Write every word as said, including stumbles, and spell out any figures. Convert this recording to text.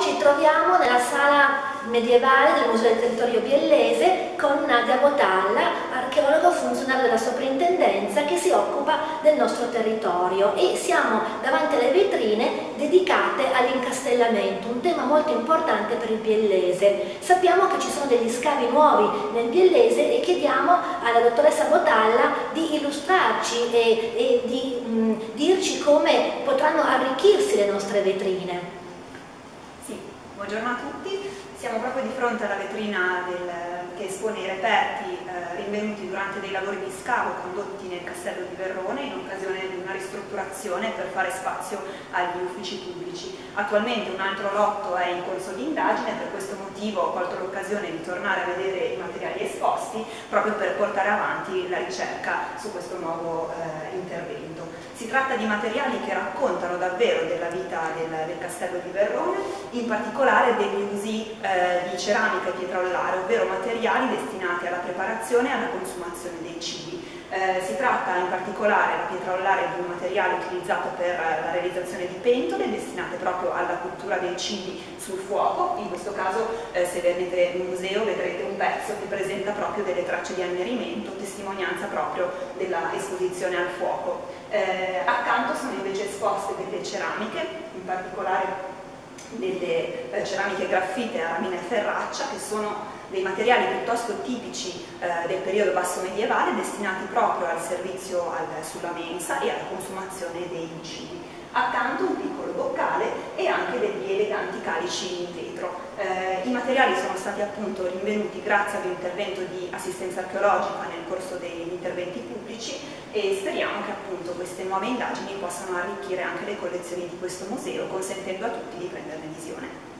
ci troviamo nella sala medievale del Museo del Territorio Biellese con Nadia Botalla, archeologo funzionario della soprintendenza che si occupa del nostro territorio, e siamo davanti alle vetrine dedicate all'incastellamento, un tema molto importante per il biellese. Sappiamo che ci sono degli scavi nuovi nel biellese e chiediamo alla dottoressa Botalla di illustrarci e, e di mh, dirci come potranno arricchirsi le nostre vetrine. Sì, buongiorno a tutti. Siamo proprio di fronte alla vetrina del, che espone i reperti eh, rinvenuti durante dei lavori di scavo condotti nel castello di Verrone in occasione di una ristrutturazione per fare spazio agli uffici pubblici. Attualmente un altro lotto è in corso di indagine, per questo motivo ho colto l'occasione di tornare a vedere i materiali esposti proprio per portare avanti la ricerca su questo nuovo eh, intervento. Si tratta di materiali che raccontano davvero della vita del, del castello di Verrone, in particolare degli usi eh, di ceramica e pietrolare, ovvero materiali destinati alla preparazione e alla consumazione dei cibi. Eh, si tratta in particolare, la pietrolare, di un materiale utilizzato per la realizzazione di pentole destinate proprio alla cottura dei cibi sul fuoco. In questo caso eh, se vedete in museo vedrete un pezzo che presenta proprio delle tracce di annerimento, testimonianza proprio della esposizione al fuoco. Eh, accanto sono invece esposte delle ceramiche, in particolare delle eh, ceramiche graffite a ramina e ferraccia, che sono dei materiali piuttosto tipici eh, del periodo basso medievale, destinati proprio al servizio al, sulla mensa e alla consumazione dei cibi. Accanto un piccolo boccale e anche degli eleganti calici in vetro. Eh, I materiali sono stati appunto rinvenuti grazie ad un intervento di assistenza archeologica nel corso degli interventi pubblici, e speriamo che appunto queste nuove indagini possano arricchire anche le collezioni di questo museo, consentendo a tutti di prenderne visione.